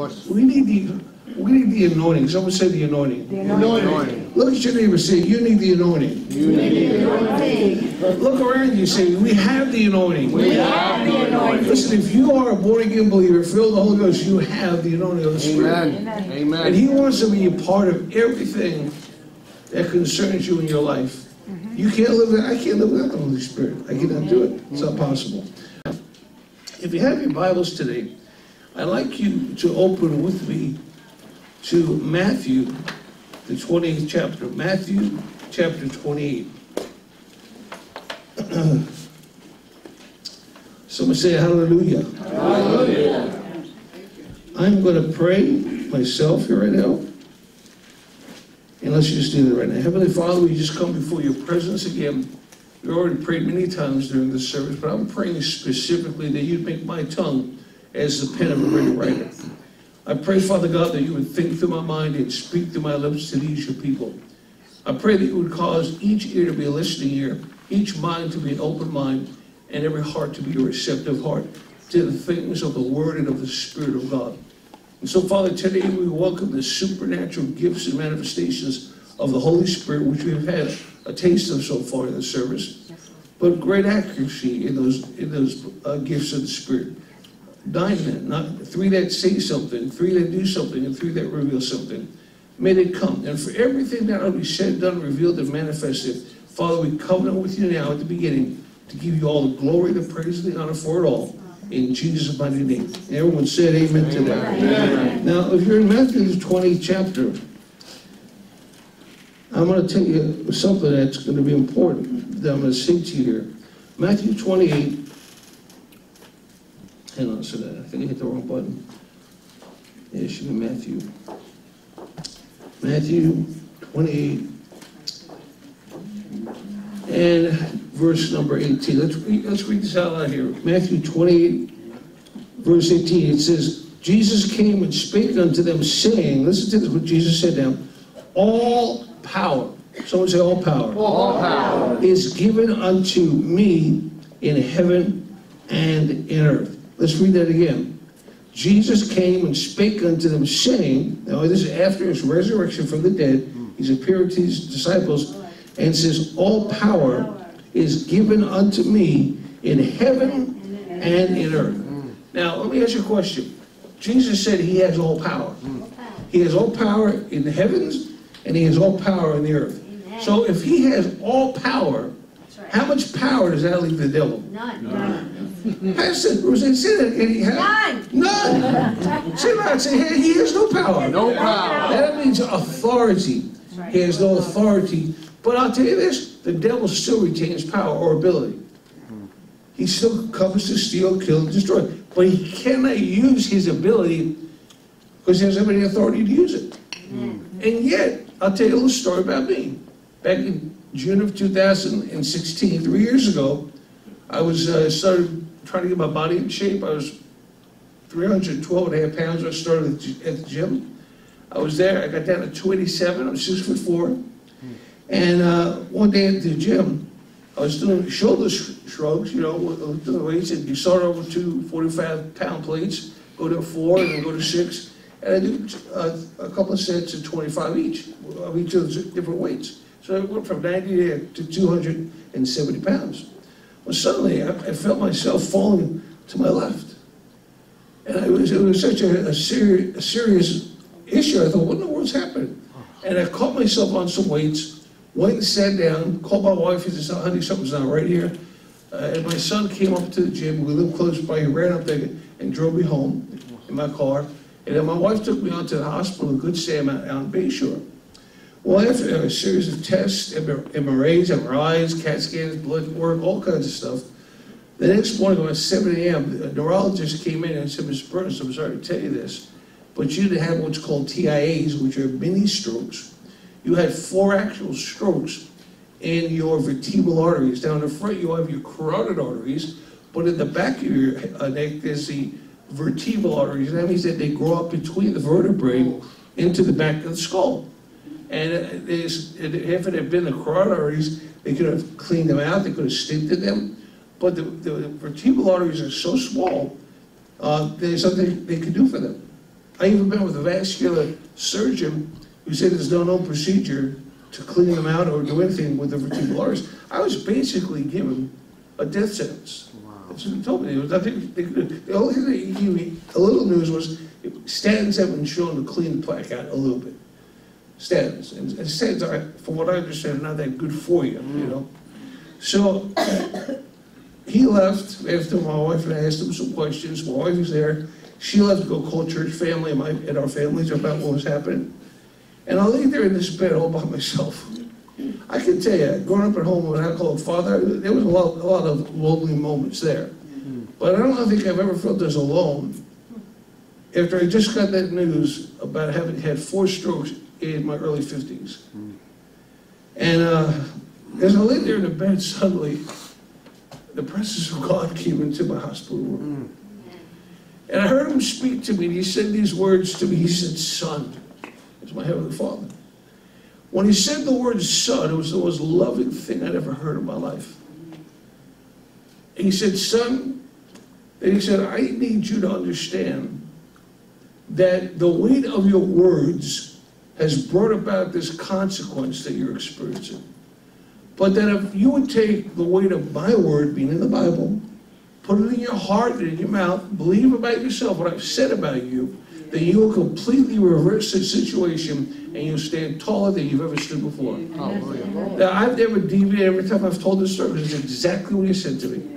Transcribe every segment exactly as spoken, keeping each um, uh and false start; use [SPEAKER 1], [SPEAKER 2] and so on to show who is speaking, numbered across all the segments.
[SPEAKER 1] course.
[SPEAKER 2] We need the, we need the anointing. Someone say the anointing.
[SPEAKER 3] The anointing.
[SPEAKER 2] Look at your neighbor, say, you need the anointing.
[SPEAKER 3] You need the anointing.
[SPEAKER 2] Look around you, say, we have the anointing.
[SPEAKER 3] We have the anointing.
[SPEAKER 2] Listen, if you are a born-again believer, filled with the Holy Ghost, you have the anointing of the Spirit.
[SPEAKER 1] Amen. Amen.
[SPEAKER 2] And He wants to be a part of everything that concerns you in your life. Mm-hmm. You can't live without, I can't live without the Holy Spirit. I cannot do it. It's not possible. If you have your Bibles today, I'd like you to open with me to Matthew, the twenty-eighth chapter. Matthew chapter twenty-eight. Someone say hallelujah. Hallelujah. I'm going to pray myself here right now. And let's just do that right now. Heavenly Father, we just come before your presence again. We already prayed many times during this service, but I'm praying specifically that you'd make my tongue as the pen of a ready writer. I pray, Father God, that you would think through my mind and speak through my lips to these your people. I pray that you would cause each ear to be a listening ear, each mind to be an open mind, and every heart to be a receptive heart to the things of the Word and of the Spirit of God. And so, Father, today we welcome the supernatural gifts and manifestations of the Holy Spirit, which we have had a taste of so far in the service, but great accuracy in those in those uh, gifts of the Spirit. Nine men, not three that say something, three that do something, and three that reveal something. May they come. And for everything that will be said, done, revealed, and manifested, Father, we covenant with you now at the beginning to give you all the glory, the praise, and the honor for it all. In Jesus' mighty name. And everyone said amen, amen to that. Amen. Now, if you're in Matthew's twentieth chapter, I'm going to tell you something that's going to be important that I'm going to say to you here. Matthew twenty-eight. Hang on a second. I think I hit the wrong button. Yeah, it should be Matthew. Matthew twenty-eight. And verse number eighteen. Let's read, let's read this out loud here. Matthew twenty-eight, verse eighteen. It says, Jesus came and spake unto them, saying, listen to this, what Jesus said now, all power, someone say all power,
[SPEAKER 1] all power
[SPEAKER 2] is given unto me in heaven and in earth. Let's read that again. Jesus came and spake unto them, saying, now this is after his resurrection from the dead, he's appeared to his disciples, and says, all power is given unto me in heaven and in earth. Now, let me ask you a question. Jesus said he has all power. He has all power in the heavens, and he has all power in the earth. So if he has all power, how much power does that leave the devil?
[SPEAKER 3] None. None.
[SPEAKER 2] Pastor, Roseanne, say that again. He has
[SPEAKER 3] None.
[SPEAKER 2] none. Say that. Say, hey, he has no power.
[SPEAKER 1] No power.
[SPEAKER 2] That means authority. He has no authority. But I'll tell you this, the devil still retains power or ability. He still comes to steal, kill, and destroy. But he cannot use his ability because he doesn't have any authority to use it. Mm. And yet, I'll tell you a little story about me. Back in June of two thousand sixteen, three years ago, I was uh, started trying to get my body in shape. I was three hundred twelve and a half pounds. I started at the gym. I was there. I got down to two eighty-seven. I'm six foot four. And uh, one day at the gym, I was doing shoulder sh shrugs, you know, doing the weights. And you start over two forty-five pound plates, go to four, and then go to six. And I do uh, a couple of sets of twenty-five each, of each of those different weights. So I went from ninety to two hundred seventy pounds. Well, suddenly I, I felt myself falling to my left. And I was, it was such a, a, seri a serious issue. I thought, what in the world's happening? And I caught myself on some weights, went and sat down, called my wife, and said, honey, something's not right here. Uh, and my son came up to the gym. We lived close by. He ran up there and drove me home in my car. And then my wife took me on to the hospital in Good Sam out on Bayshore. Well, after a series of tests, M R As, M R Is, CAT scans, blood work, all kinds of stuff, the next morning around seven A M, a neurologist came in and said, Mister Burns, I'm sorry to tell you this, but you have what's called T I As, which are mini strokes. You had four actual strokes in your vertebral arteries. Down the front, you have your carotid arteries, but in the back of your uh, neck, there's the vertebral arteries. That means that they grow up between the vertebrae into the back of the skull. And if it had been the carotid arteries, they could have cleaned them out, they could have stented them. But the, the vertebral arteries are so small, uh, there's something they could do for them. I even met with a vascular surgeon who said there's no known procedure to clean them out or do anything with the vertebrularis. I was basically given a death sentence. That's what he told me. There was nothing they could do. The only thing that he gave me, a little news was, statins have been shown to clean the plaque out a little bit. Statins. And, and statins are, from what I understand, are not that good for you, you know. So he left after my wife and I asked him some questions. My wife was there. She left to go call church family and, my, and our families about what was happening. And I lay there in this bed all by myself. I can tell you, growing up at home with an alcoholic father, there was a lot, a lot of lonely moments there. But I don't think I've ever felt as alone after I just got that news about having had four strokes in my early fifties. And uh, as I lay there in the bed, suddenly, the presence of God came into my hospital room. And I heard him speak to me, and he said these words to me. He said, "Son," it's my Heavenly Father. When he said the word son, it was the most loving thing I'd ever heard in my life. And he said, "Son," and he said, "I need you to understand that the weight of your words has brought about this consequence that you're experiencing. But that if you would take the weight of my word, being in the Bible, put it in your heart and in your mouth, believe about yourself what I've said about you, then you will completely reverse the situation and you'll stand taller than you've ever stood before."
[SPEAKER 1] Hallelujah.
[SPEAKER 2] Now, I've never deviated. Every time I've told this story, it's exactly what he said to me.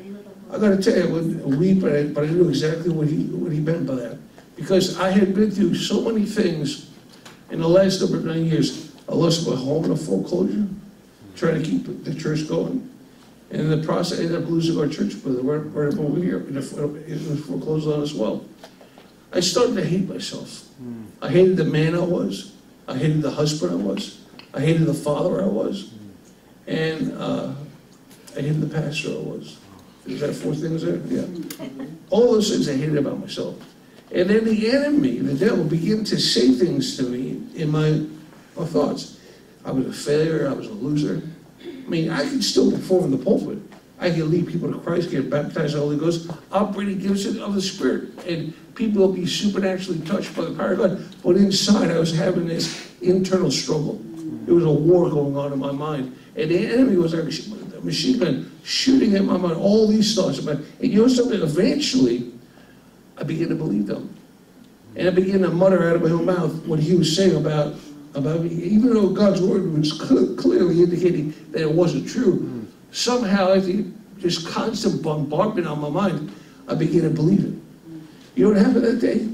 [SPEAKER 2] I got to tell you, I would weep, but I, but I knew exactly what he, what he meant by that. Because I had been through so many things in the last number of nine years. I lost my home in a foreclosure, trying to keep the church going. And in the process, I ended up losing our church brother right, right over here. And it was foreclosed on as well. I started to hate myself. I hated the man I was. I hated the husband I was. I hated the father I was. And uh, I hated the pastor I was. Is that four things there? Yeah. All those things I hated about myself. And then the enemy, the devil, began to say things to me in my, my thoughts. I was a failure. I was a loser. I mean, I could still perform in the pulpit. I could lead people to Christ, get baptized in the Holy Ghost, operate gifts of the Spirit, and people will be supernaturally touched by the power of God. But inside, I was having this internal struggle. There was a war going on in my mind. And the enemy was like a machine gun shooting at my mind, all these thoughts about, and you know something, eventually, I began to believe them. And I began to mutter out of my own mouth what he was saying about, about me, even though God's word was cl- clearly indicating that it wasn't true. Mm. Somehow, after just constant bombardment on my mind, I began to believe it. You know what happened that day?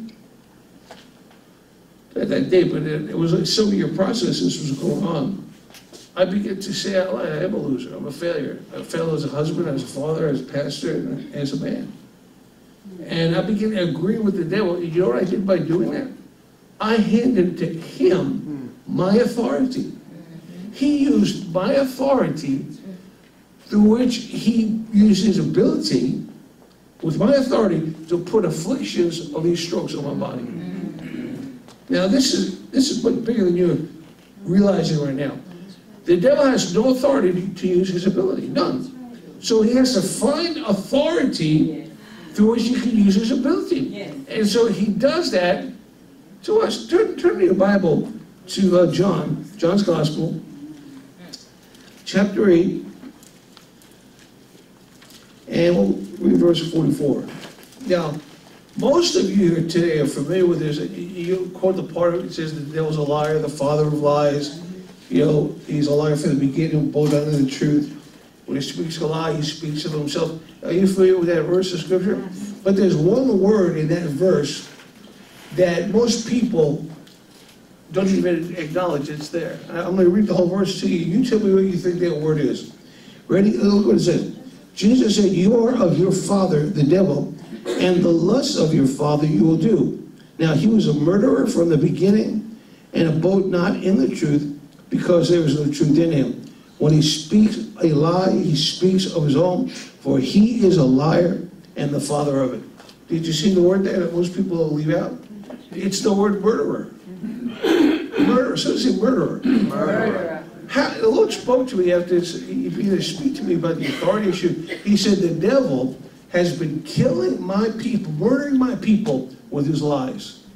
[SPEAKER 2] That, that day, but it, it was like some of your processes was going on. I began to say out loud, I am a loser, I'm a failure. I failed as a husband, as a father, as a pastor, and as a man. And I began to agree with the devil. You know what I did by doing that? I handed to him my authority. He used my authority through which he used his ability with my authority to put afflictions of these strokes on my body. Now this is this is much bigger than you're realizing right now. The devil has no authority to use his ability, none. So he has to find authority through which he can use his ability. Yes. And so he does that to us. Turn, turn to your Bible to uh, John, John's Gospel, chapter eight, and we'll read verse forty-four. Now, most of you here today are familiar with this. You quote the part of it that says the devil's a liar, the father of lies. You know, he's a liar from the beginning, both under the truth. When he speaks a lie, he speaks of himself. Are you familiar with that verse of Scripture? But there's one word in that verse that most people don't even acknowledge it's there. I'm going to read the whole verse to you. You tell me what you think that word is. Ready? Look what it says. Jesus said, "You are of your father, the devil, and the lusts of your father you will do." Now, he was a murderer from the beginning and abode not in the truth, because there was no truth in him. When he speaks a lie, he speaks of his own, for he is a liar and the father of it. Did you see the word there that most people leave out? It's the word murderer. Murderer. So does it murderer. Murderer. How, the Lord spoke to me after this. He began to speak to me about the authority issue. He said, the devil has been killing my people, murdering my people with his lies.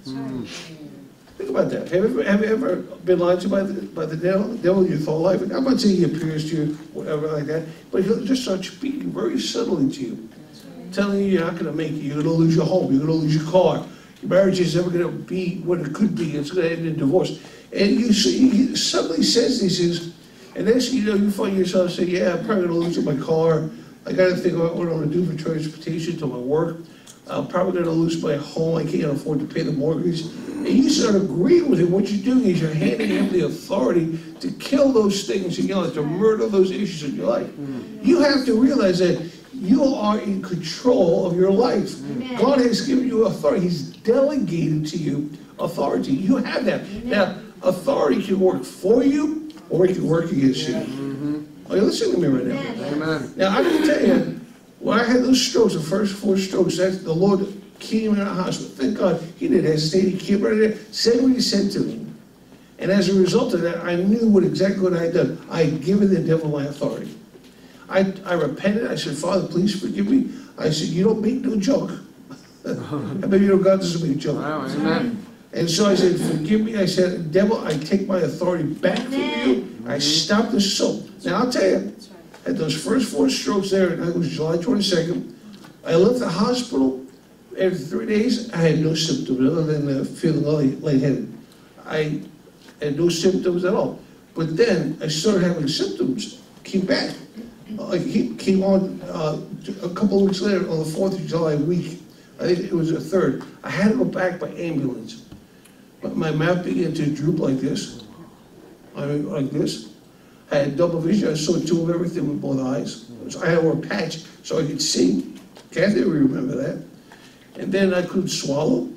[SPEAKER 2] Think about that. Have you ever, have you ever been lied to by the, by the devil? The devil in your whole life? I'm not saying he appears to you, whatever like that, but he'll just start speaking very subtly to you, telling you you're not going to make it, you're going to lose your home, you're going to lose your car, your marriage is never going to be what it could be, it's going to end in divorce. And you see, he suddenly says these things, and then you know, you find yourself saying, yeah, I'm probably going to lose my car, I got to think about what I'm going to do for transportation to my work, I'm probably going to lose my home, I can't afford to pay the mortgage. And you start agreeing with him. What you're doing is you're handing him the authority to kill those things in your life, to murder those issues in your life. You have to realize that you are in control of your life.
[SPEAKER 3] Amen.
[SPEAKER 2] God has given you authority. He's delegated to you authority. You have that.
[SPEAKER 3] Amen.
[SPEAKER 2] Now, authority can work for you or it can work against you.
[SPEAKER 1] Mm-hmm.
[SPEAKER 2] Are you listening to me right now?
[SPEAKER 3] Amen.
[SPEAKER 1] Amen.
[SPEAKER 2] Now, I can tell you, when I had those strokes, the first four strokes, that the Lord came in the hospital. Thank God he didn't hesitate. He came right there, said what he said to me. And as a result of that, I knew what exactly what I had done. I had given the devil my authority. I, I repented. I said, Father, please forgive me. I said, you don't make no joke. And maybe you know God doesn't make a joke.
[SPEAKER 1] Wow, amen.
[SPEAKER 2] And so I said, forgive me. I said, devil, I take my authority back from you. I stopped the soul. Now, I'll tell you, at those first four strokes there, and it was July twenty-second, I left the hospital. After three days, I had no symptoms other than uh, feeling light- lightheaded. I had no symptoms at all. But then I started having symptoms, came back. Like he came on uh, a couple of weeks later, on the fourth of July week, I think it was the third, I had to go back by ambulance. But my mouth began to droop like this, I mean, like this. I had double vision, I saw two of everything with both eyes. So I had to wear a patch so I could see. Kathy will remember that. And then I couldn't swallow.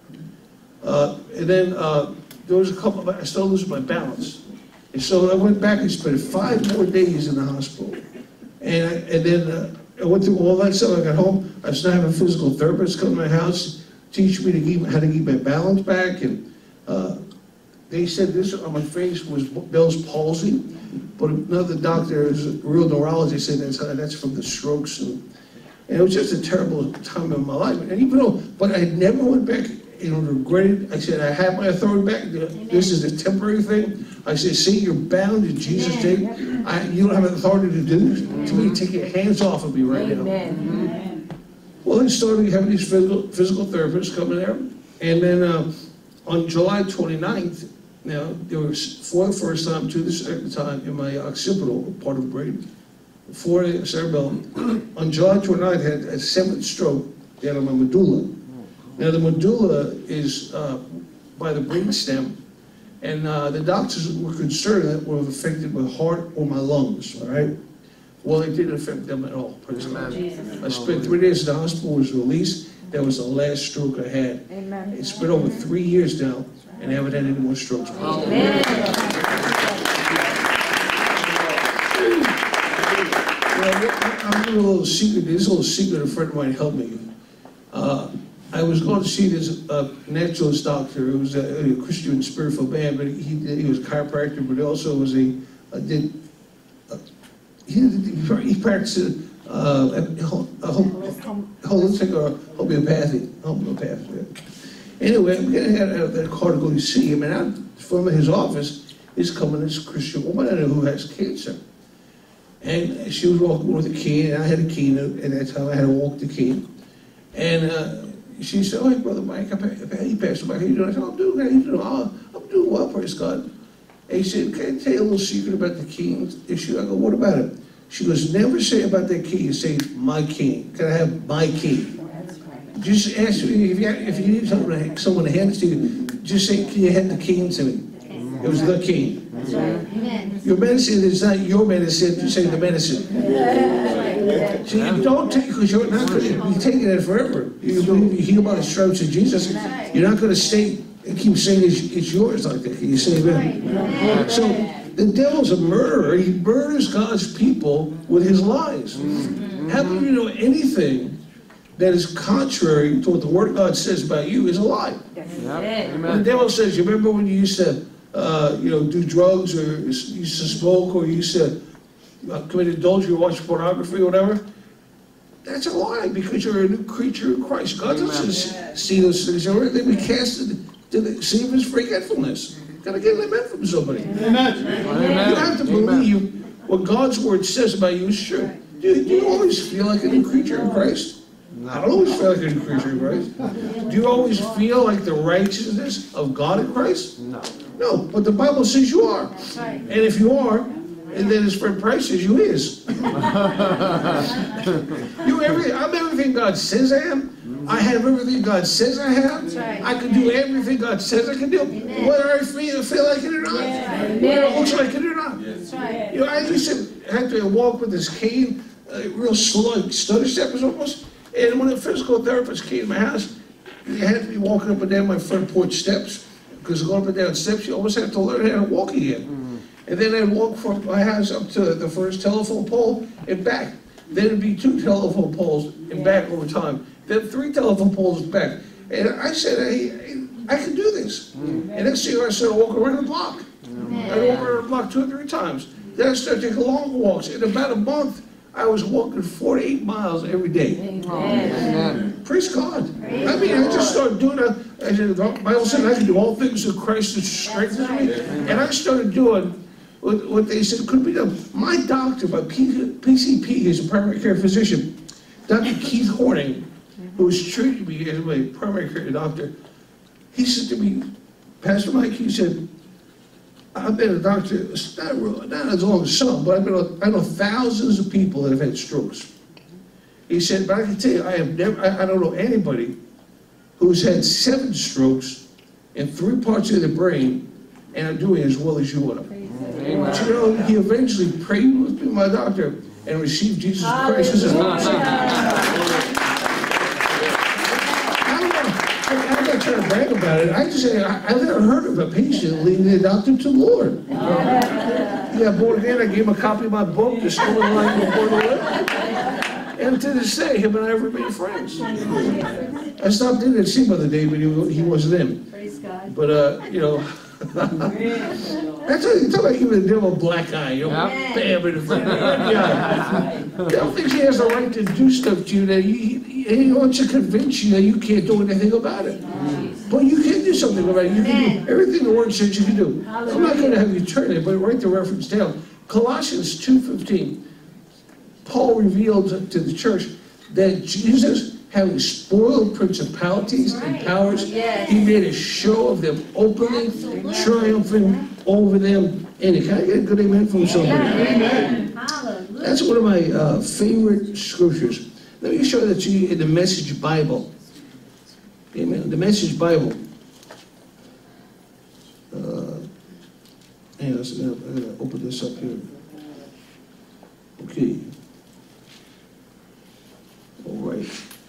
[SPEAKER 2] Uh, and then uh, there was a couple of, I started losing my balance. And so I went back and spent five more days in the hospital. And, I, and then uh, I went through all that stuff. I got home. I was now having a physical therapist come to my house, teach me to keep, how to keep my balance back. And uh, they said this on my face was Bell's palsy. But another doctor, a real neurologist, said that's, that's from the strokes. And, and it was just a terrible time in my life. And even though, but I never went back and regretted. I said, I have my authority back. Amen. This is a temporary thing. I said, see, you're bound in Jesus' name. I, you don't have an authority to do this. Mm-hmm. To me, take your hands off of me right
[SPEAKER 3] Amen.
[SPEAKER 2] now.
[SPEAKER 3] Amen.
[SPEAKER 2] Well, then started having these physical, physical therapists coming there. And then uh, on July twenty-ninth, now, there was, for the first time, to the second time, in my occipital part of the brain, for the cerebellum, on July twenty-ninth, I had a seventh stroke down on my medulla. Now, the medulla is uh, by the brain stem, and uh, the doctors were concerned that it would have affected my heart or my lungs, all right? Well, it didn't affect them at all, praise God. I spent three days in the hospital, was released. That was the last stroke I had.
[SPEAKER 3] Amen.
[SPEAKER 2] It's been over three years now, and I haven't had any more strokes.
[SPEAKER 3] Amen.
[SPEAKER 2] Well, I'm doing a little secret. This little secret a friend of mine helped me. Uh, I was going to see this uh, naturalist doctor. It was a, a Christian spiritual man, but he he was a chiropractor, but he also was a, a did uh, he he practiced uh, a, a holistic or homeopathy. Homeopathy. Anyway, I'm getting out of that car to go to see him, and out from his office is coming this Christian woman I know who has cancer. And she was walking with a cane, and I had a cane at that time. I had to walk the cane. And uh, she said, "Oh, hey, Brother Mike, I, I, he passed by. How you doing?" I said, "I'm doing good. How you doing?" "Oh, I'm doing well, praise God." And he said, "Can I tell you a little secret about the cane issue?" I go, "What about it?" She goes, "Never say about that cane. Say, my cane. Can I have my cane?" Just ask me, if you, if you need someone, someone to hand it to you, just say, "Can you hand the cane to me?" It was the cane.
[SPEAKER 3] That's right. Amen.
[SPEAKER 2] Your medicine is not your medicine, you say the medicine. So you don't take, because you're not going to be taking it forever. You believe you heal by the stripes of Jesus. You're not going to stay and keep saying it's, it's yours like that. You say amen. So the devil's a murderer. He murders God's people with his lies. How can you know anything that is contrary to what the Word of God says about you is a lie?
[SPEAKER 1] Yep.
[SPEAKER 2] When the
[SPEAKER 1] Amen.
[SPEAKER 2] devil says, you remember when you used to, uh, you know, do drugs or used to smoke or you used to uh, commit adultery or watch pornography or whatever? That's a lie, because you're a new creature in Christ. God doesn't see those things. They be casted to the sea of his forgetfulness. Got to get amen from somebody.
[SPEAKER 1] Amen.
[SPEAKER 2] You have to believe what God's word says about you is true. Do you, do you always feel like a new creature in Christ? I don't always feel like a new creature in Christ. Do you always feel like the righteousness of God in Christ?
[SPEAKER 1] No.
[SPEAKER 2] No, but the Bible says you are.
[SPEAKER 3] That's right.
[SPEAKER 2] And if you are, and then his friend Price says you is. you every, I'm everything God says I am. I have everything God says I have.
[SPEAKER 3] right.
[SPEAKER 2] I can do everything God says I can do.
[SPEAKER 3] Amen.
[SPEAKER 2] Whether I feel, feel like it or not.
[SPEAKER 3] Yeah.
[SPEAKER 2] Whether it looks like it or not.
[SPEAKER 3] That's right.
[SPEAKER 2] You know, I used to have to walk with this cane, uh, real slow, like stutter steppers almost. And when a physical therapist came to my house, you had to be walking up and down my front porch steps. Because going up and down steps, you almost have to learn how to walk again. Mm-hmm. And then I'd walk from my house up to the first telephone pole and back. Then it'd be two telephone poles and yeah. back over time. Then three telephone poles back. And I said, hey, I can do this. Mm-hmm. And next thing I started walking around the block. Mm-hmm. I'd walk around the block two or three times. Then I started taking long walks. In about a month, I was walking forty-eight miles every day.
[SPEAKER 3] Amen.
[SPEAKER 2] Praise God. Praise I mean, I just started doing it. I said, the Bible said I can do all things through Christ that strengthens me. And I started doing what, what they said could be done. My doctor, my P C P, is a primary care physician, Doctor Keith Horning, who was treating me as my primary care doctor, he said to me, Pastor Mike, he said, I've been a doctor, not, real, not as long as some, but I've been a, I know thousands of people that have had strokes. He said, but I can tell you, I have never, I, I don't know anybody who's had seven strokes in three parts of the brain and are doing as well as you are. But you know, he eventually prayed with me, my doctor, and received Jesus Christ as his Lord and Savior. I'm not trying to brag about it. I just say, I, I've never heard of a patient leading their doctor to the Lord. Yeah, yeah, born again, I gave him a copy of my book, The School of Life of Born Again. And to this day, him and I have remained friends. I stopped in and see Mother Day, but he, he wasn't in.
[SPEAKER 3] Praise God.
[SPEAKER 2] But, uh, you know, that's what you talk about, even the devil black eye, you know, yep. Bam, in the front of the eye. The devil thinks he has the right to do stuff to you that he, he, he wants to convince you that you can't do anything about it. But you can do something about it. You can do everything the Word says you can do. I'm not going to have you turn it, but write the reference down. Colossians two fifteen. Paul revealed to the church that Jesus, having spoiled principalities and powers, yes. he made a show of them openly, Absolutely. triumphing over them. And can I get a good amen from somebody? Amen. Amen. That's one of my uh, favorite scriptures. Let me show that to you in the Message Bible. Amen. The Message Bible. Uh, hang on, I'm going to open this up here. Okay. All right.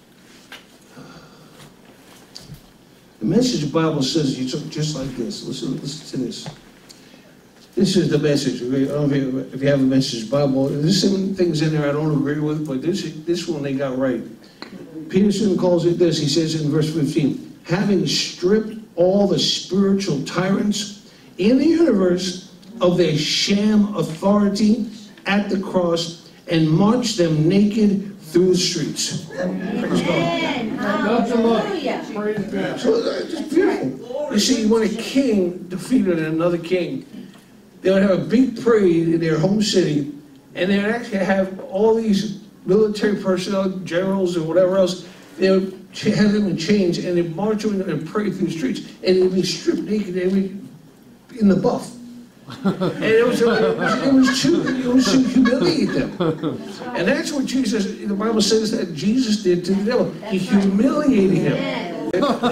[SPEAKER 2] The Message Bible says you took just like this. Listen, listen to this. This is the message. Okay? I don't know if you, if you have a Message Bible. There's some things in there I don't agree with, but this this one they got right. Peterson calls it this. He says in verse fifteen, having stripped all the spiritual tyrants in the universe of their sham authority at the cross and marched them naked through the streets. Praise God.
[SPEAKER 3] Hallelujah.
[SPEAKER 2] So it's beautiful. You see, when a king defeated another king, they would have a big parade in their home city, and they would actually have all these military personnel, generals, or whatever else. They would have them in chains, and they'd march them and parade through the streets, and they'd be stripped naked. They'd be in the buff. And it was, it was, it was to it was to humiliate them, and that's what Jesus. The Bible says that Jesus did to the devil. He humiliated him.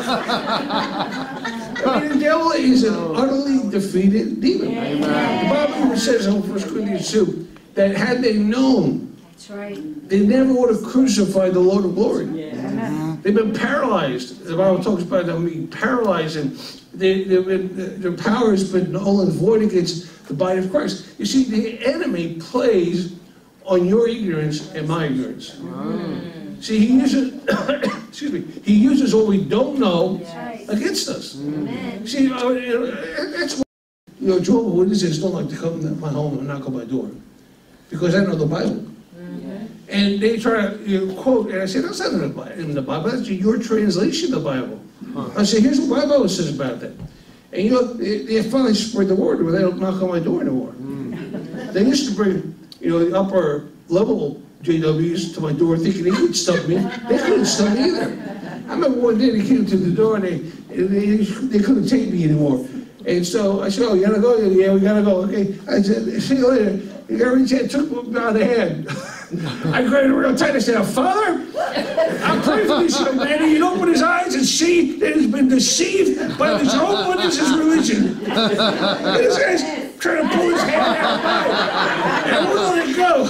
[SPEAKER 2] I mean, the devil is an utterly defeated demon. The Bible even says in First Corinthians two that had they known,
[SPEAKER 3] that's right,
[SPEAKER 2] they never would have crucified the Lord of glory. Yeah. They've been paralyzed. The Bible talks about them being paralyzed, and they, they've been, their power has been null and void against the body of Christ. You see, the enemy plays on your ignorance and my ignorance. Wow. See, he uses, excuse me, he uses what we don't know right. against us. Amen. See, uh, you know, that's why, you know, Jehovah's Witnesses don't like to come to my home and knock on my door, because I know the Bible. Mm-hmm. And they try to you know, quote, and I said, that's not in the Bi- in the Bible, that's your translation of the Bible. I said, here's what my Bible says about that. And you know, they, they finally spread the word where they don't knock on my door anymore. They used to bring, you know, the upper level J Ws to my door thinking they could stump me. They couldn't stump me either. I remember one day they came to the door and they, they, they couldn't take me anymore. And so I said, oh, you gotta go? Yeah, we gotta go. Okay. I said, see you later. You gotta reach out, took me by the hand. I grabbed him real tight. I said, Father, I'm praying for this young man. He'd open his eyes and see that he's been deceived by his own one is his religion. And this guy's trying to pull his hand out. And I wouldn't let it go.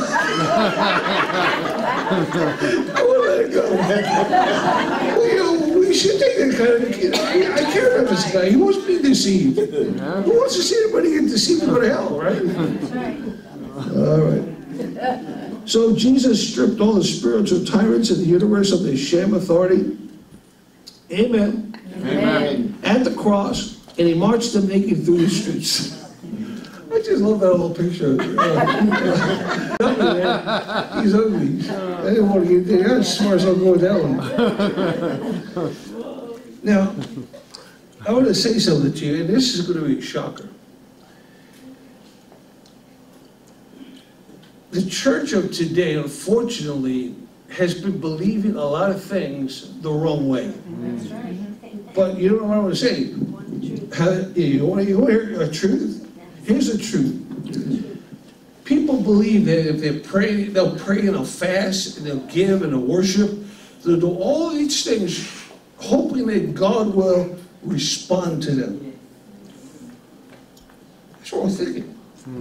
[SPEAKER 2] I wouldn't let it go. Well, you know, we should take that kind of, you know, I care about this guy. He wants to be deceived. Who wants to see anybody get deceived and go to hell, right? All right. So Jesus stripped all the spiritual tyrants in the universe of their sham authority. Amen.
[SPEAKER 3] Amen.
[SPEAKER 2] At the cross, and he marched them naked through the streets. I just love that little picture. Uh, he's ugly. I didn't want to get there. That's as far as I'll go with that one. Now, I want to say something to you, and this is going to be a shocker. The church of today, unfortunately, has been believing a lot of things the wrong way.
[SPEAKER 3] That's right.
[SPEAKER 2] But you know what I want to say? How, you want to hear a truth? Here's the truth. People believe that if they pray, they'll pray and they'll fast, and they'll give and they'll worship. They'll do all these things, hoping that God will respond to them. That's what I'm thinking.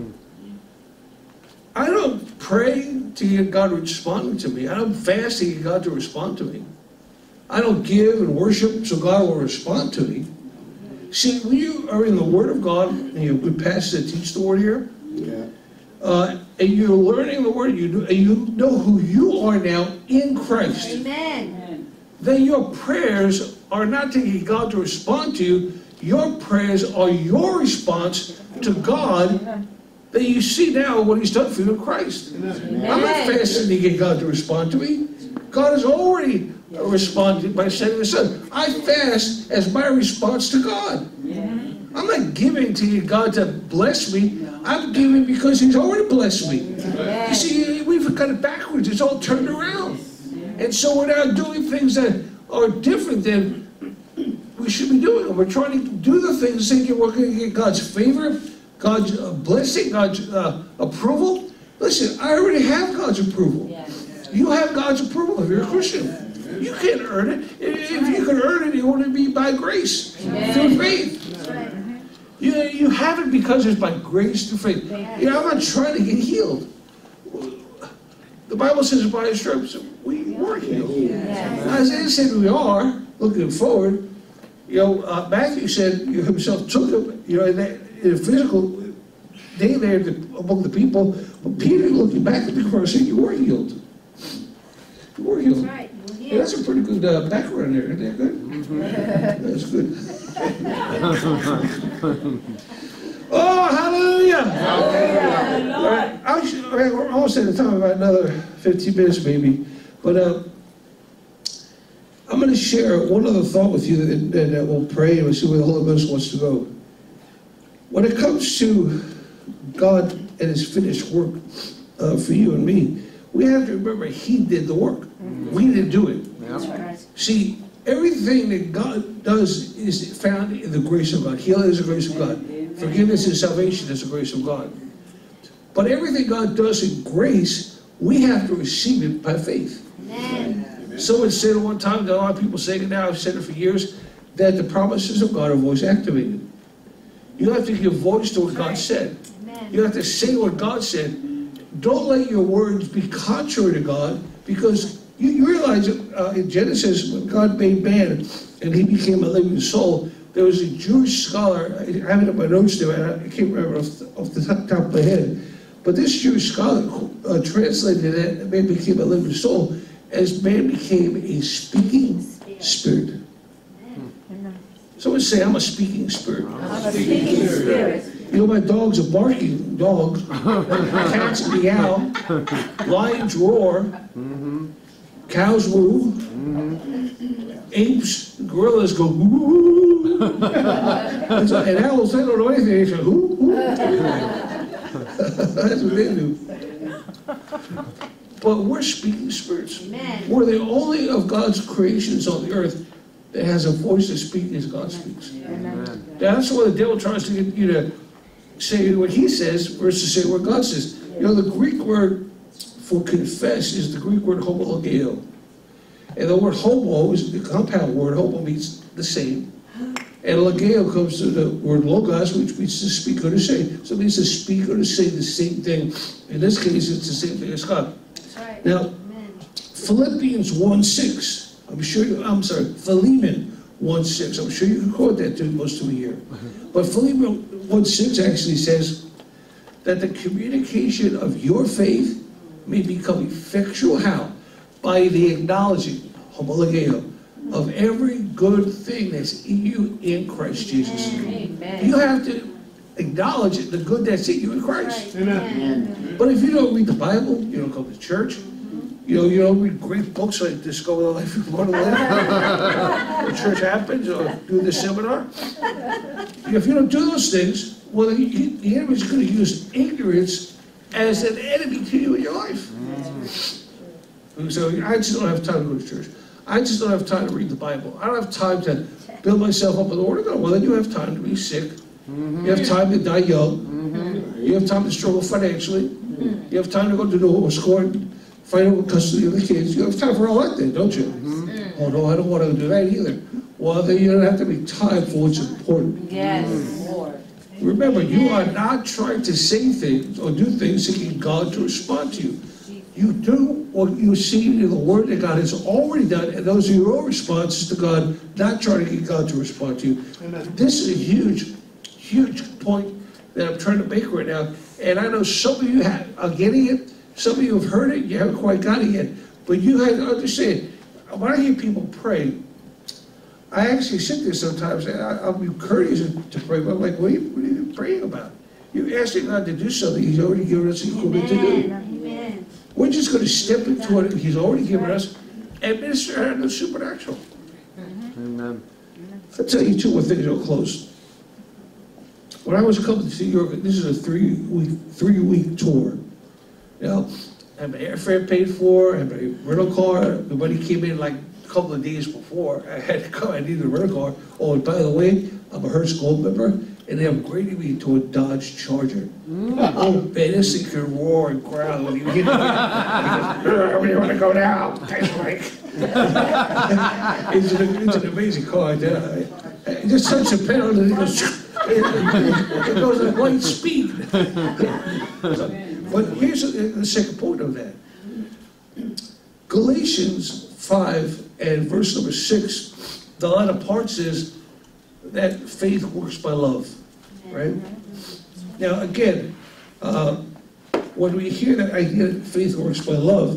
[SPEAKER 2] I don't pray to get God responding to me. I don't fast to get God to respond to me. I don't give and worship so God will respond to me. See, when you are in the Word of God, and you have good pastors that teach the Word here,
[SPEAKER 1] Yeah.
[SPEAKER 2] uh, and you're learning the Word, you do, and you know who you are now in Christ,
[SPEAKER 3] Amen.
[SPEAKER 2] then your prayers are not to get God to respond to you. Your prayers are your response to God that you see now what He's done for you in Christ.
[SPEAKER 3] Amen.
[SPEAKER 2] I'm not fasting to get God to respond to me. God has already responded by sending His Son. I fast as my response to God. I'm not giving to get God to bless me. I'm giving because He's already blessed me. You see, we've got it backwards. It's all turned around. And so we're now doing things that are different than we should be doing. And we're trying to do the things thinking we're going to get God's favor, God's uh, blessing, God's uh, approval. Listen, I already have God's approval. You have God's approval if you're a Christian. You can't earn it. If you can earn it, it only be by grace, through faith. You, you have it because it's by grace through faith. You know, I'm not trying to get healed. The Bible says by His stripes we were healed. Isaiah said we are, looking forward. You know, uh, Matthew said himself took it, you know, in, that, in a physical day there among the people. But Peter, looking back at the cross, said you were healed. You were healed.
[SPEAKER 3] That's right.
[SPEAKER 2] Yeah, that's a pretty good uh, background there. Isn't that good? That's good. Oh, hallelujah! Hallelujah. All right, I should, we're almost at the time, about another fifteen minutes maybe. But uh, I'm going to share one other thought with you, and, and uh, we'll pray and we'll see where the Holy Ghost wants to go. When it comes to God and His finished work uh, for you and me, we have to remember He did the work. We didn't do it.
[SPEAKER 1] Yeah.
[SPEAKER 2] See, everything that God does is found in the grace of God. Healing is the grace of God. Forgiveness and salvation is the grace of God. But everything God does in grace, we have to receive it by faith.
[SPEAKER 3] Amen.
[SPEAKER 2] Someone said at one time, a lot of people say it now, I've said it for years, that the promises of God are voice activated. You have to give voice to what God said. You have to say what God said. Don't let your words be contrary to God, because you, you realize uh, in Genesis, when God made man and he became a living soul, there was a Jewish scholar, I have it in my notes there, I can't remember off the, off the top, top of my head, but this Jewish scholar uh, translated that man became a living soul as man became a speaking spirit. Someone say, I'm a speaking spirit.
[SPEAKER 3] I'm a speaking spirit.
[SPEAKER 2] You know, my dogs are barking dogs, cats meow, lions roar, cows moo, apes, gorillas go woo, and so- and owls, they don't know anything, they say whoo, whoo. That's what they do. But we're speaking spirits.
[SPEAKER 3] Amen.
[SPEAKER 2] We're the only of God's creations on the earth that has a voice to speak as God speaks.
[SPEAKER 1] Amen.
[SPEAKER 2] That's why the devil tries to get you to say what he says versus say what God says. You know, the Greek word for confess is the Greek word homologeo. And the word homo is the compound word. Homo means the same. And logeo comes to the word logos, which means to speak or to say. So it means to speak or to say the same thing. In this case, it's the same thing as God.
[SPEAKER 3] That's right.
[SPEAKER 2] Now,
[SPEAKER 3] Amen.
[SPEAKER 2] Philippians one six, I'm sure you, I'm sorry, Philemon one six, I'm sure you can quote that to most of you here. But Philemon one six actually says that the communication of your faith may become effectual how? By the acknowledging, homologeo, of every good thing that's in you in Christ Jesus.
[SPEAKER 3] Amen.
[SPEAKER 2] You have to acknowledge it, the good that's in you in Christ.
[SPEAKER 3] Right. Amen.
[SPEAKER 2] But if you don't read the Bible, you don't go to church, you know, you don't read great books like Discover the Life of Mortal Life, or church happens, or do the seminar. If you don't do those things, well, then you- the enemy's going to use ignorance as an enemy to you in your life. And so I just don't have time to go to church. I just don't have time to read the Bible. I don't have time to build myself up in the Word of God. Well, then you have time to be sick. You have time to die young. You have time to struggle financially. You have time to go to the divorce court and fight over custody of the kids. You have time for all that then, don't you? Oh, no, I don't want to do that either. Well, then you don't have to make time for what's important.
[SPEAKER 3] Yes. Lord.
[SPEAKER 2] Remember, you are not trying to say things or do things seeking God to respond to you. You do what you see in the Word that God has already done, and those are your own responses to God, not trying to get God to respond to you. This is a huge, huge point that I'm trying to make right now. And I know some of you have, are getting it, some of you have heard it, you haven't quite got it yet. But you have to understand, when I hear people pray, I actually sit there sometimes, and I, I'll be courteous to pray, but I'm like, what are, you, what are you praying about? You're asking God to do something He's already given us the equipment to do.
[SPEAKER 3] Amen.
[SPEAKER 2] We're just going to step into what He's already given us and minister out of the supernatural.
[SPEAKER 1] Amen.
[SPEAKER 2] I'll tell you two more things, I'll close. When I was coming to New York, this is a three-week three-week tour. Now, I had my airfare paid for, I had my rental car. The money came in like a couple of days before. I had to come, I needed a rental car. Oh, and by the way, I'm a Hertz Gold member, and they upgraded me to a Dodge Charger. Oh, man, this thing can roar and growl when you hit it. Where do you want to go now? Thanks, Mike. it's, an, it's an amazing car. I, I just touch the pedal and it goes, it goes at light speed. But here's the, the second point of that. Galatians five and verse number six, the latter part says that faith works by love, right? Now, again, uh, when we hear that idea that faith works by love,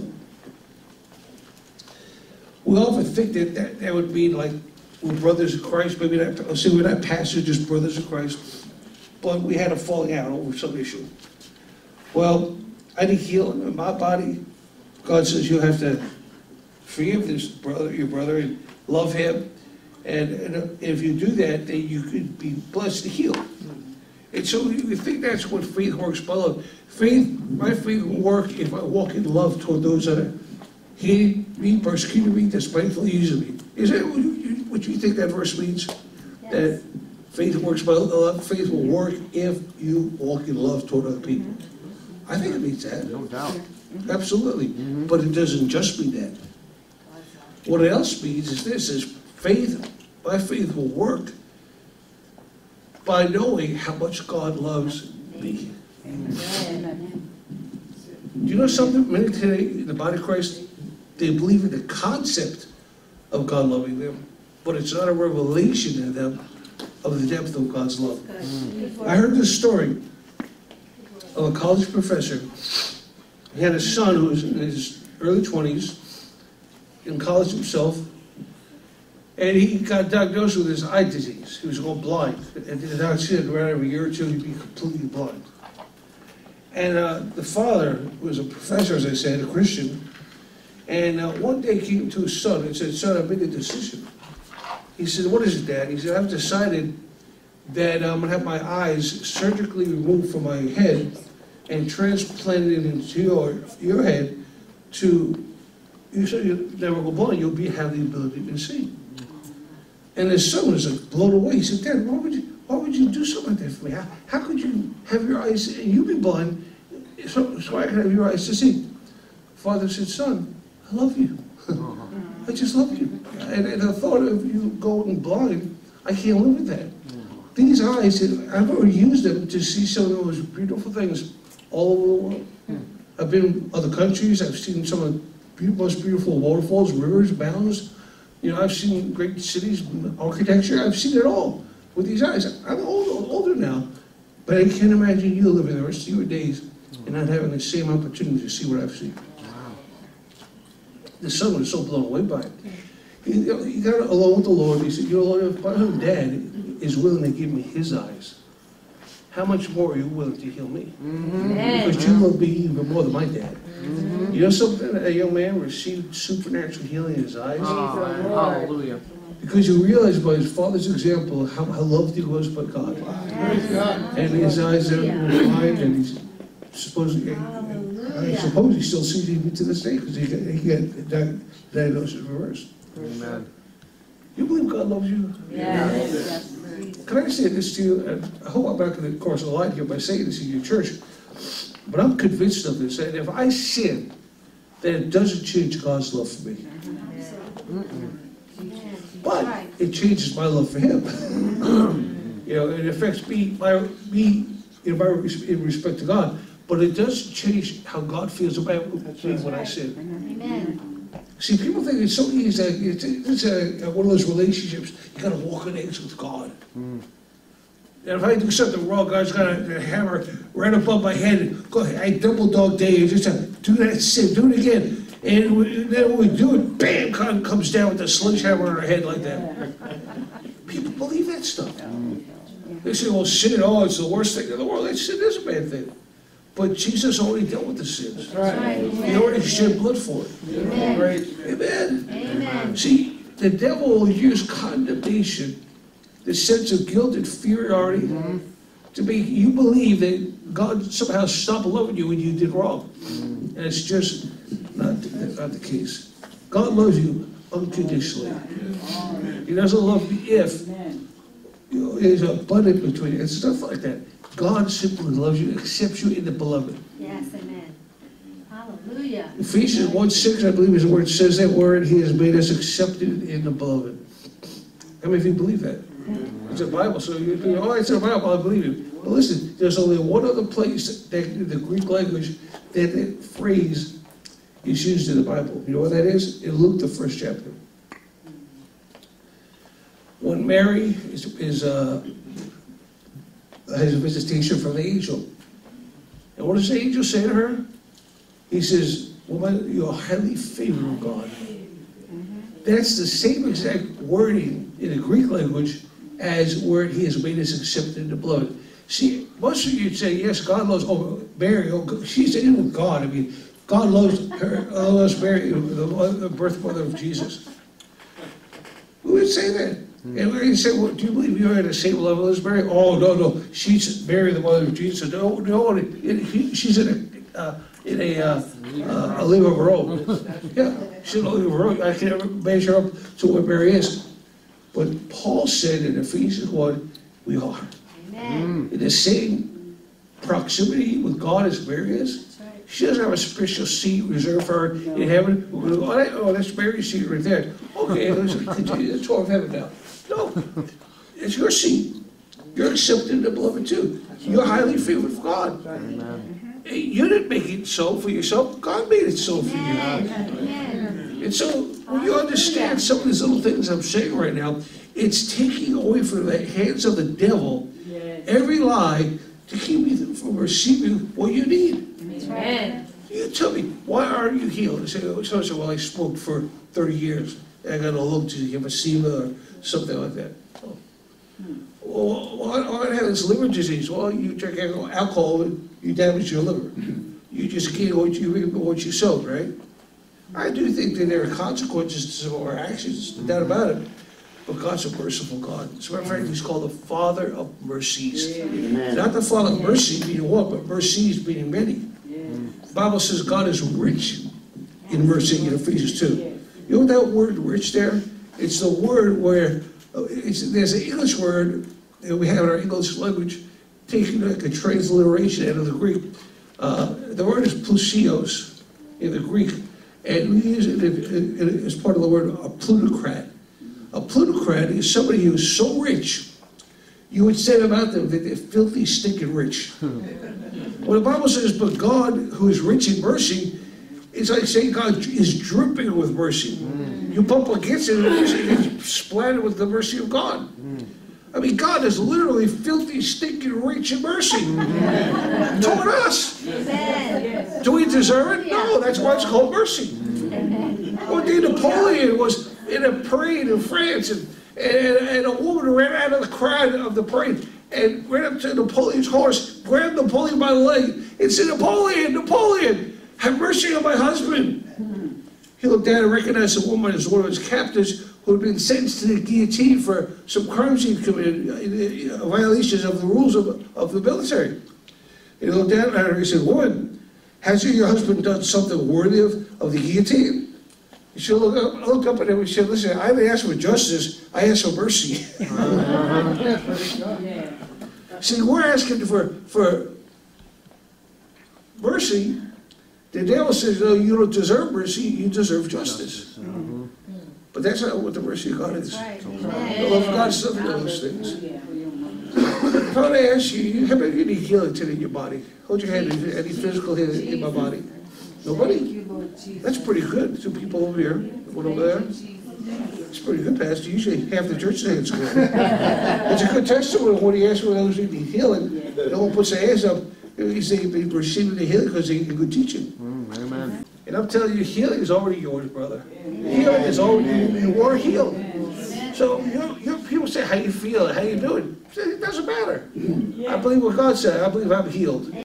[SPEAKER 2] we often think that that, that would mean like we're brothers in Christ. Maybe not, I'll say we're not pastors, just brothers in Christ. But we had a falling out over some issue. Well, I need healing in my body. God says you have to forgive this brother, your brother, and love him. And, and if you do that, then you could be blessed to heal. And so you think that's what faith works by love. Faith, my faith will work if I walk in love toward those that are hating me, persecuting me, despitefully using me. Is that what you, what you think that verse means?
[SPEAKER 3] Yes.
[SPEAKER 2] That faith works by love. Faith will work if you walk in love toward other people. I think it means that.
[SPEAKER 1] No doubt.
[SPEAKER 2] Absolutely. But it doesn't just mean that. What it else means is this, is faith, my faith will work by knowing how much God loves me.
[SPEAKER 3] Amen.
[SPEAKER 2] Do you know something? Many today in the body of Christ, they believe in the concept of God loving them, but it's not a revelation to them of the depth of God's love. I heard this story of a college professor. He had a son who was in his early twenties, in college himself, And he got diagnosed with this eye disease. He was going blind. And the doctor said around every year or two he'd be completely blind. And uh, the father was a professor, as I said, a Christian. And uh, one day he came to his son and said, "Son, I've made a decision." He said, "What is it, Dad?" He said, "I've decided that I'm going to have my eyes surgically removed from my head and transplanted into your, your head to, you so you never go blind, you'll be, have the ability to see." And his son was like blown away. He said, "Dad, why would you, why would you do something like that for me? How, how could you have your eyes, and you be blind, so, so I can have your eyes to see?" Father said, "Son, I love you. I just love you. And, and the thought of you going blind, I can't live with that. These eyes, I've already used them to see some of the most beautiful things all over the world. I've been in other countries. I've seen some of the most beautiful waterfalls, rivers, mountains. You know, I've seen great cities, architecture. I've seen it all with these eyes. I'm old, older now, but I can't imagine you living the rest of your days and not having the same opportunity to see what I've seen." The son was so blown away by it. He, he got along with the Lord. He said, "You know, Lord, if my own dad is willing to give me his eyes, how much more are you willing to heal me?
[SPEAKER 3] Amen.
[SPEAKER 2] Because you love me even more than my dad." You know something? A young man received supernatural healing in his eyes.
[SPEAKER 1] Oh, hallelujah.
[SPEAKER 2] Because he realized by his father's example how, how loved he was by God. And his eyes are blind, and he's supposedly, I suppose he still sees even to this day because he got, he got di- diagnosed reversed.
[SPEAKER 1] Amen.
[SPEAKER 2] You believe God loves you?
[SPEAKER 3] Yes. Yes.
[SPEAKER 2] Can I say this to you? And I hope I'm not going to cross the line here by saying this in your church, but I'm convinced of this. And if I sin, then it doesn't change God's love for me. But it changes my love for Him. You know, it affects me, my, me in, my, in respect to God. But it doesn't change how God feels about me when I sin.
[SPEAKER 3] Amen.
[SPEAKER 2] See, people think it's so easy. It's, it's a, one of those relationships. You got to walk on eggs with God. Mm. And if I do something wrong, God's got a, a hammer right above my head. And go ahead, I double dog dare you. Just uh, do that sin, do it again. And we, then when we do it, bam, God comes down with a sledgehammer on our head like that. People believe that stuff. Mm. They say, "Well, sin, oh, it's the worst thing in the world." That sin is a bad thing. But Jesus already dealt with the sins.
[SPEAKER 3] Right.
[SPEAKER 2] He already shed blood for it.
[SPEAKER 3] Amen.
[SPEAKER 2] Amen.
[SPEAKER 3] Amen.
[SPEAKER 2] See, the devil will use condemnation, the sense of guilt, inferiority, mm-hmm. to make you believe that God somehow stopped loving you when you did wrong. Mm-hmm. And it's just not, not the case. God loves you unconditionally. He doesn't love you if you know, there's a butt-in between you and stuff like that. God simply loves you, accepts you in the beloved.
[SPEAKER 3] Yes, amen. Hallelujah.
[SPEAKER 2] Ephesians one six, I believe, is the word it says that word. He has made us accepted in the beloved. How many of you believe that? It's a Bible, so you think, "Oh, it's a Bible, I believe it." But listen, there's only one other place that in the Greek language that that phrase is used in the Bible. You know what that is? In Luke, the first chapter. When Mary is, is uh, has a visitation from the angel. And what does the angel say to her? He says, "Woman, you are highly favored of God." That's the same exact wording in the Greek language as where He has made us accepted in the blood. See, most of you would say, yes, God loves, oh, Mary, oh, she's in with God. I mean, God loves her, uh, loves Mary, the birth mother of Jesus. We would say that. And we're going to say, "Well, do you believe you're at the same level as Mary?" "Oh, no, no, she's Mary, the mother of Jesus." "No, no, it, it, she's in a, uh, in a, uh, uh, a league of her own." Yeah, she's in a league of her own. I can never measure up to what Mary is. But Paul said in Ephesians one, we are.
[SPEAKER 3] Amen.
[SPEAKER 2] In the same proximity with God as Mary is. She doesn't have a special seat reserved for her in heaven. We're going to go, "Oh, that's Mary's seat right there." Okay, let's continue the tour of heaven now. No, it's your seat. You're accepted in the beloved too. You're highly favored of God.
[SPEAKER 1] Amen.
[SPEAKER 2] You didn't make it so for yourself. God made it so for you.
[SPEAKER 3] Amen.
[SPEAKER 2] And so when you understand some of these little things I'm saying right now, it's taking away from the hands of the devil every lie to keep you from receiving what you need.
[SPEAKER 3] Amen.
[SPEAKER 2] You tell me, why aren't you healed? I say, oh, so I said, "Well, I smoked for thirty years. I got to look to emphysema or something like that. Oh. Well, well, I, I have this liver disease. Well, you drink alcohol, you damage your liver. You just get what you reap, what you sow, right? I do think that there are consequences to some of our actions, no doubt about it. But God's a merciful God. As a matter of fact, He's called the Father of mercies.
[SPEAKER 4] Amen.
[SPEAKER 2] Not the Father of mercy meaning one, but mercies meaning many. The Bible says God is rich in mercy in Ephesians two. You know that word rich there? It's the word where, it's, there's an English word that we have in our English language, taking like a transliteration out of the Greek. Uh, the word is plusios in the Greek, and we use it as part of the word a plutocrat. A plutocrat is somebody who is so rich, you would say about them that they're filthy, stinking rich. When the Bible says, but God, who is rich in mercy, it's like saying God is dripping with mercy. Mm. You bump against it, and it's splattered with the mercy of God. Mm. I mean, God is literally filthy, stinking rich in mercy mm. toward us.
[SPEAKER 3] Amen.
[SPEAKER 2] Do we deserve it? No, that's why it's called mercy.
[SPEAKER 3] Amen.
[SPEAKER 2] One day Napoleon was in a parade in France, and, and, and a woman ran out of the crowd of the parade and ran up to Napoleon's horse, grabbed Napoleon by the leg, and said, Napoleon, Napoleon, have mercy on my husband. He looked down and recognized the woman as one of his captives who had been sentenced to the guillotine for some crimes he'd committed, uh, violations of the rules of, of the military. He looked down at her and he said, woman, has your husband done something worthy of, of the guillotine? She looked up, looked up at him and said, listen, I didn't ask for justice, I asked for mercy. See, we're asking for, for mercy. The devil says, no, you don't deserve mercy, you deserve justice. Mm-hmm. But that's not what the mercy of God is.
[SPEAKER 3] Right.
[SPEAKER 2] The love of God is nothing of those things. If I were to ask you, how many of you need healing today in your body? Hold your hand, any physical healing in my body? Nobody? That's pretty good. Two people over here, one over there. It's pretty good, Pastor. Usually half the church say it's good. It's a good testimony when he asks for those who need healing. No one puts their hands up. He's receiving the healing because they get good teaching.
[SPEAKER 1] Mm, amen.
[SPEAKER 2] And I'm telling you, healing is already yours, brother. Healing is already, you are healed. So you know, you know, people say, how you feel, how you doing? It doesn't matter. I believe what God said. I believe I'm healed.